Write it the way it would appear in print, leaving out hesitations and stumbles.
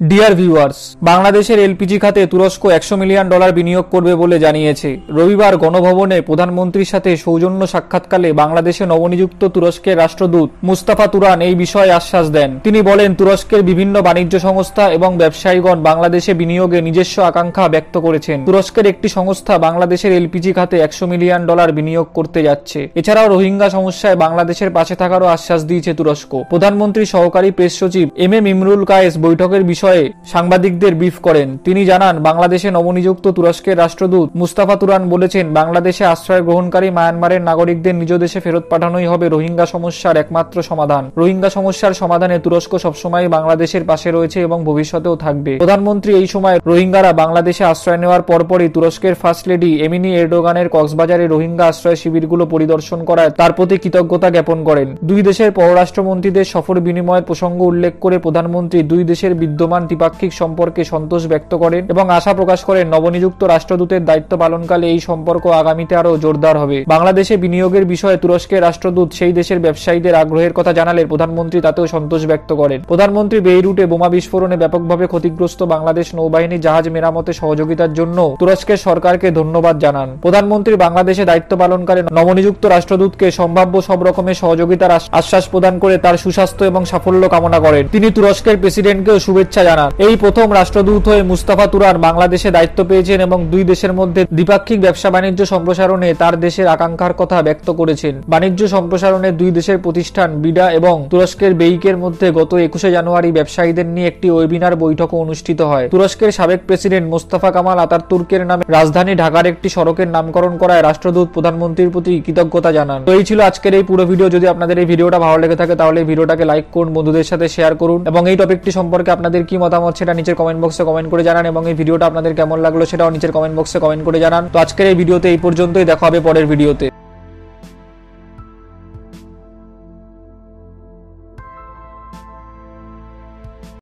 Dear viewers, বাংলাদেশের LPG খাতে তুরস্ক $100 মিলিয়ন বিনিয়োগ করবে বলে জানিয়েছে। রবিবার গণভবনে প্রধানমন্ত্রীর সাথে সৌজন্য সাক্ষাৎকালে বাংলাদেশে নবনিযুক্ত তুরস্কের রাষ্ট্রদূত মুস্তাফা তুরান এই বিষয়ে আশ্বাস দেন। তিনি বলেন, তুরস্কের বিভিন্ন বাণিজ্য সংস্থা এবং ব্যবসায়ীগণ বাংলাদেশে বিনিয়োগে নিজস্ব আকাঙ্ক্ষা ব্যক্ত করেছেন। তুরস্কের একটি সংস্থা বাংলাদেশের এলপিজি খাতে $100 মিলিয়ন বিনিয়োগ করতে যাচ্ছে। এছাড়াও রোহিঙ্গা সমস্যায় বাংলাদেশের পাশে থাকারও আশ্বাস দিয়েছে তুরস্ক। প্রধানমন্ত্রীর সহকারী প্রেস সচিব এম ইমরুল কায়েস বৈঠকের বিষয়ে সাংবাদিকদের ব্রিফ করেন। তিনি জানান, বাংলাদেশে নবনিযুক্ত তুরস্কের রাষ্ট্রদূত মুস্তাফা তুরান বলেছেন, বাংলাদেশে আশ্রয় গ্রহণকারী মায়ানমারের নাগরিকদের নিজ দেশে ফেরত পাঠানোই হবে রোহিঙ্গা সমস্যার একমাত্র সমাধান। রোহিঙ্গা সমস্যার সমাধানে তুরস্ক সবসময় বাংলাদেশের পাশে রয়েছে এবং ভবিষ্যতেও থাকবে। প্রধানমন্ত্রী এই সময় রোহিঙ্গারা বাংলাদেশে আশ্রয় নেওয়ার পরপরই তুরস্কের ফার্স্ট লেডি এমিনি এরডোগানের কক্সবাজারে রোহিঙ্গা আশ্রয় শিবিরগুলো পরিদর্শন করায় তার প্রতি কৃতজ্ঞতা জ্ঞাপন করেন। দুই দেশের পররাষ্ট্রমন্ত্রীদের সফর বিনিময়ের প্রসঙ্গ উল্লেখ করে প্রধানমন্ত্রী দুই দেশের বিদ্যমান দ্বিপাক্ষিক সম্পর্কে সন্তোষ ব্যক্ত করেন এবং আশা প্রকাশ করেন নবনিযুক্ত রাষ্ট্রদূতের দায়িত্ব পালনকালে এই সম্পর্ক আগামীতে আরও জোরদার হবে। বাংলাদেশে বিনিয়োগের বিষয়ে তুরস্কের রাষ্ট্রদূত সেই দেশের ব্যবসায়ীদের আগ্রহের কথা জানালে প্রধানমন্ত্রী তাতেও সন্তোষ ব্যক্ত করেন। প্রধানমন্ত্রী বেইরুটে বোমা বিস্ফোরণে ব্যাপকভাবে ক্ষতিগ্রস্ত বাংলাদেশ নৌবাহিনী জাহাজ মেরামতে সহযোগিতার জন্য তুরস্কের সরকারকে ধন্যবাদ জানান। প্রধানমন্ত্রী বাংলাদেশে দায়িত্ব পালনকালে নবনিযুক্ত রাষ্ট্রদূতকে সম্ভাব্য সব রকমের সহযোগিতার আশ্বাস প্রদান করে তার সুস্বাস্থ্য এবং সাফল্য কামনা করেন। তিনি তুরস্কের প্রেসিডেন্টকেও শুভেচ্ছা জানান। এই প্রথম রাষ্ট্রদূত হয়ে মুস্তাফা তুরান বাংলাদেশে দায়িত্ব পেয়েছেন এবং দুই দেশের মধ্যে দ্বিপাক্ষিক ব্যবসা বাণিজ্য সম্প্রসারণে তার দেশের আকাঙ্ক্ষার কথা ব্যক্ত করেছেন। বাণিজ্য সম্প্রসারণে দুই দেশের প্রতিষ্ঠান বিডা এবং তুরস্কের বেইকের মধ্যে গত 21 জানুয়ারি ব্যবসায়ীদের নিয়ে একটি ওয়েবিনার বৈঠক অনুষ্ঠিত হয়। তুরস্কের সাবেক প্রেসিডেন্ট মোস্তফা কামাল আতাতুর্কের নামে রাজধানী ঢাকার একটি সড়কের নামকরণ করায় রাষ্ট্রদূত প্রধানমন্ত্রীর প্রতি কৃতজ্ঞতা জানান। তো এই ছিল আজকের এই পুরো ভিডিও। যদি আপনাদের এই ভিডিওটা ভালো লেগে থাকে তাহলে এই ভিডিওটাকে লাইক করুন, বন্ধুদের সাথে শেয়ার করুন এবং এই টপিকটি সম্পর্কে আপনাদের কি মতামত সেটা নিচের কমেন্ট বক্সে কমেন্ট করে জানান এবং এই ভিডিওটা আপনাদের কেমন লাগলো সেটাও নিচের কমেন্ট বক্সে কমেন্ট করে জানান। তো আজকের এই ভিডিওতে এই পর্যন্তই, দেখা হবে পরের ভিডিওতে।